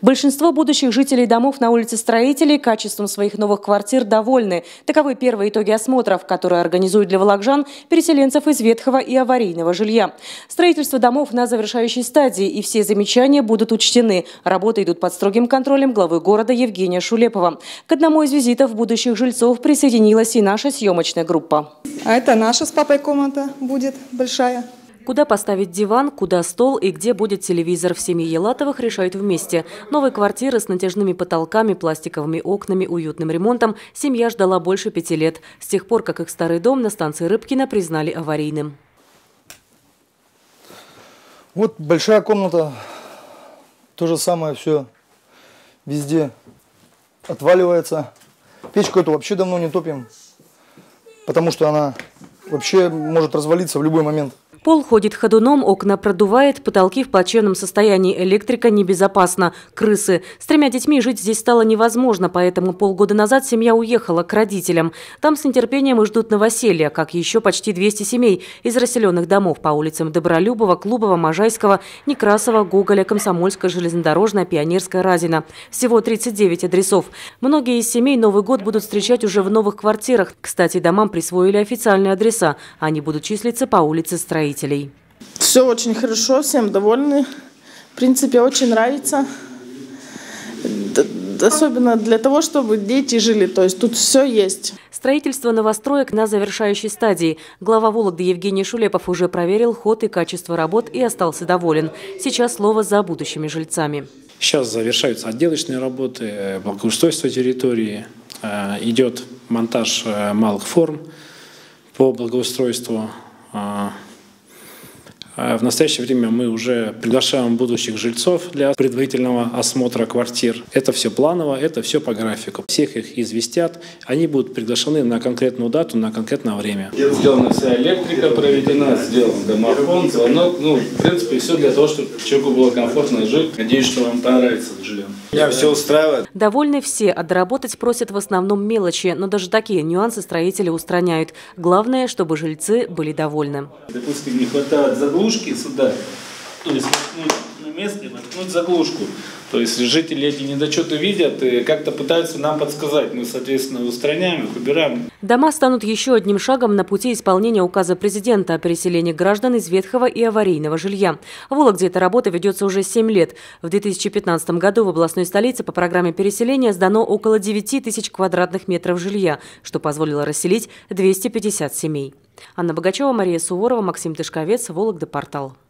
Большинство будущих жителей домов на улице Строителей качеством своих новых квартир довольны. Таковы первые итоги осмотров, которые организуют для волокжан переселенцев из ветхого и аварийного жилья. Строительство домов на завершающей стадии, и все замечания будут учтены. Работы идут под строгим контролем главы города Евгения Шулепова. К одному из визитов будущих жильцов присоединилась и наша съемочная группа. А это наша с папой комната будет большая. Куда поставить диван, куда стол и где будет телевизор, в семье Елатовых решают вместе. Новой квартиры с натяжными потолками, пластиковыми окнами, уютным ремонтом семья ждала больше 5 лет. С тех пор, как их старый дом на станции Рыбкина признали аварийным. Вот большая комната, то же самое все везде отваливается. Печку эту вообще давно не топим, потому что она вообще может развалиться в любой момент. Пол ходит ходуном, окна продувает, потолки в плачевном состоянии, электрика небезопасна, крысы. С 3 детьми жить здесь стало невозможно, поэтому полгода назад семья уехала к родителям. Там с нетерпением и ждут новоселья, как еще почти 200 семей из расселенных домов по улицам Добролюбова, Клубова, Можайского, Некрасова, Гоголя, Комсомольская, Железнодорожная, Пионерская, Разина. Всего 39 адресов. Многие из семей Новый год будут встречать уже в новых квартирах. Кстати, домам присвоили официальные адреса. Они будут числиться по улице Строителей. Все очень хорошо, всем довольны. В принципе, очень нравится. Особенно для того, чтобы дети жили. То есть тут все есть. Строительство новостроек на завершающей стадии. Глава Вологды Евгений Шулепов уже проверил ход и качество работ и остался доволен. Сейчас слово за будущими жильцами. Сейчас завершаются отделочные работы, благоустройство территории. Идет монтаж малых форм по благоустройству. В настоящее время мы уже приглашаем будущих жильцов для предварительного осмотра квартир. Это все планово, это все по графику. Всех их известят, они будут приглашены на конкретную дату, на конкретное время. Сделана вся электрика, проведена, сделан домофон, звонок. В принципе, все для того, чтобы человеку было комфортно жить. Надеюсь, что вам понравится это жилье. Меня все устраивает. Довольны все, а доработать просят в основном мелочи, но даже такие нюансы строители устраняют. Главное, чтобы жильцы были довольны. Допустим, не хватает заглушки сюда, то есть воткнуть на место и воткнуть заглушку. То есть жители эти недочеты видят и как-то пытаются нам подсказать. Мы, соответственно, устраняем их, убираем. Дома станут еще одним шагом на пути исполнения указа президента о переселении граждан из ветхого и аварийного жилья. В Вологде эта работа ведется уже 7 лет. В 2015 году в областной столице по программе переселения сдано около 9 тысяч квадратных метров жилья, что позволило расселить 250 семей. Анна Богачева, Мария Суворова, Максим Тышковец, Вологда, портал.